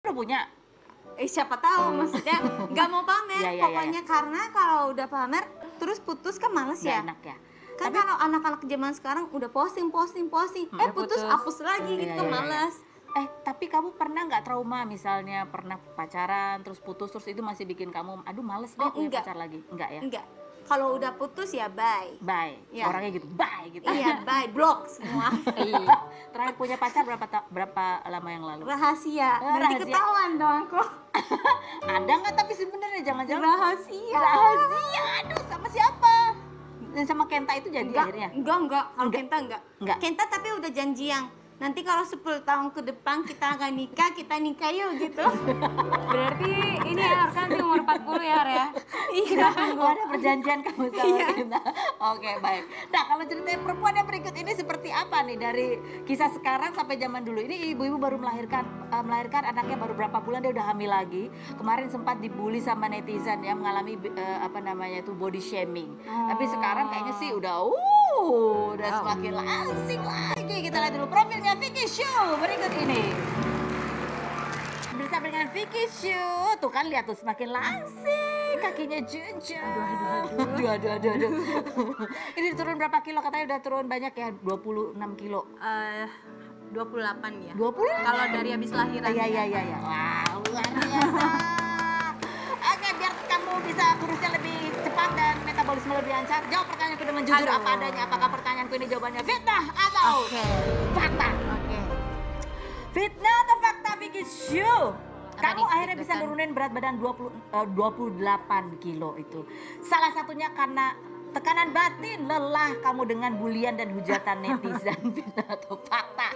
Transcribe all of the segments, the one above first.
udah punya? Siapa tahu, maksudnya nggak mau pamer. Iya, iya, Pokoknya karena kalau udah pamer terus putus kan males Nggak ya. enak ya. Kan Tapi- kalau anak-anak zaman sekarang udah posting, putus, hapus lagi gitu Iya, kan iya, iya. males. Tapi kamu pernah nggak trauma misalnya pernah pacaran terus putus terus itu masih bikin kamu aduh males deh Oh, punya enggak. pacar lagi? Enggak ya? Enggak. Kalau udah putus ya bye. Bye. Iya. Orangnya gitu. Bye gitu. Iya, bye, blok semua. Iya. Terakhir punya pacar berapa lama yang lalu? Rahasia. Oh, Nanti rahasia. ketahuan dong aku. Ada nggak tapi sebenarnya jangan-jangan Rahasia. rahasia. Aduh, sama siapa? Dan sama Kenta itu jadi akhirnya? Enggak. Kalau Enggak. Kenta enggak. Enggak. Kenta tapi udah janji yang nanti kalau 10 tahun ke depan kita akan nikah, kita nikah yuk gitu. Berarti ini ya Arka nanti umur 40 ya, Ar ya? Iya. Oh, ada perjanjian kamu sama Iya. Kenta. Oke, baik. Nah, kalau ceritanya perempuan yang berikut ini seperti apa nih dari kisah sekarang sampai zaman dulu? Ini ibu-ibu baru melahirkan anaknya baru berapa bulan dia udah hamil lagi. Kemarin sempat dibully sama netizen ya mengalami body shaming. Tapi sekarang kayaknya sih udah semakin langsing lagi. Kita lihat dulu profilnya Vicky Shu berikut ini. Bersama dengan Vicky Shu, tuh kan lihat tuh semakin langsing, kakinya junjung. Aduh. Ini turun berapa kilo? Katanya udah turun banyak ya, 26 kilo. 28 ya. 28? Kalau dari habis lahiran. Iya. Wah, luar biasa. Oke, biar kamu bisa kurusnya lebih cepat dan metabolisme lebih lancar, jawab pertanyaanku dengan jujur apa adanya. Apakah pertanyaanku ini jawabannya fitnah atau fakta? Oke. Fitnah atau fakta, Vicky Shu? Kamu nih, akhirnya bisa deg-degan. nurunin berat badan 28 kilo itu. Salah satunya karena tekanan batin, lelah kamu dengan bulian dan hujatan netizen. Fitnah atau fakta?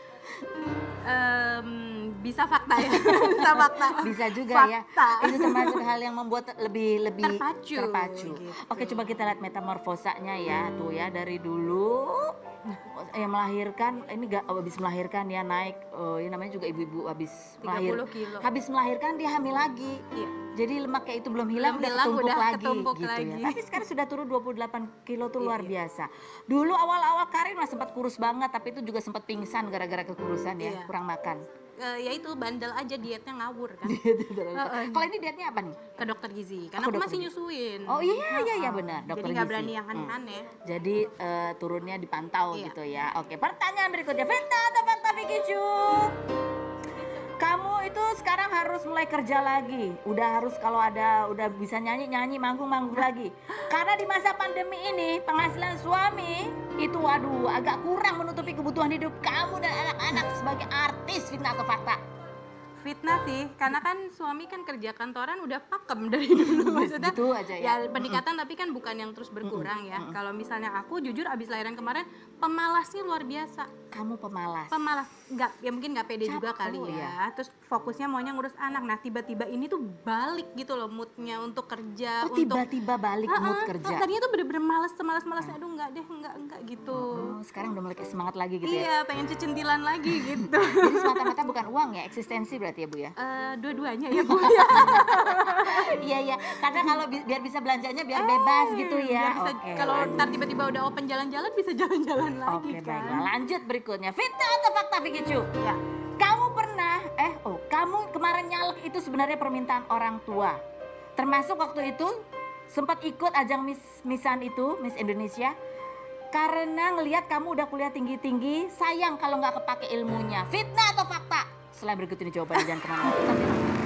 Bisa fakta ya. Bisa fakta. Bisa juga ya. Fakta. Itu termasuk hal yang membuat lebih Terpacu. Gitu. Oke, coba kita lihat metamorfosanya ya. Tuh ya, dari dulu yang melahirkan ini habis melahirkan ya naik ini namanya juga ibu-ibu habis 30 kilo. habis melahirkan dia hamil lagi. Iya. Jadi lemaknya itu belum hilang, Belum hilang, ketumpuk udah lagi ketumpuk gitu lagi. ya. Tapi sekarang sudah turun 28 kilo tuh luar Iya. biasa. Dulu awal-awal karir masih sempat kurus banget, tapi itu juga sempat pingsan gara-gara kekurusan ya, Iya. kurang makan. Ya itu bandel aja, dietnya ngawur kan. Kalau ini dietnya apa nih? Ke dokter gizi. Karena Ke aku dokter masih gizi. nyusuin. Oh iya benar, Jadi dokter nggak gizi. berani yang aneh-aneh. Jadi turunnya dipantau Iya. gitu ya. Oke, pertanyaan berikutnya. Fitnah atau fakta, Vicky Shu? Kamu itu sekarang harus mulai kerja lagi. Udah harus kalau udah bisa nyanyi, manggung lagi. Karena di masa pandemi ini penghasilan suami itu agak kurang menutupi kebutuhan hidup kamu dan anak-anak sebagai artis. Fitnah atau fakta? Fitnah sih, karena kan suami kan kerja kantoran udah pakem dari dulu maksudnya. Gitu aja ya. Peningkatan tapi kan bukan yang terus berkurang ya. Kalau misalnya aku jujur abis lahiran kemarin pemalasnya luar biasa. Kamu pemalas. Pemalas, mungkin nggak pede juga kali Oh, ya. Terus fokusnya maunya ngurus anak. Nah tiba-tiba ini tuh balik gitu loh moodnya untuk kerja. Oh, tiba-tiba balik mood kerja. Tadinya tuh bener-bener malas-malasnya, aduh nggak deh, nggak gitu. Oh, sekarang udah mulai kayak semangat lagi gitu ya. Iya, pengen cecentilan lagi gitu. Jadi semata-mata bukan uang ya, eksistensi berarti ya Bu ya? Dua-duanya ya Bu ya. Iya, karena kalau biar bisa belanjanya biar bebas gitu ya. Biar bisa, Oke, kalau lanjut. ntar tiba-tiba udah open jalan-jalan bisa jalan-jalan lagi Oke, kan. baiklah. Lanjut berikutnya. Fitnah atau fakta, Vicky Shu? Ya. Kamu pernah, kamu kemarin nyalek itu sebenarnya permintaan orang tua. Termasuk waktu itu sempat ikut ajang Missan itu, Miss Indonesia. Karena ngelihat kamu udah kuliah tinggi-tinggi, sayang kalau nggak kepake ilmunya. Fitnah atau fakta? Setelah berikut ini jawabannya, jangan kemana-mana.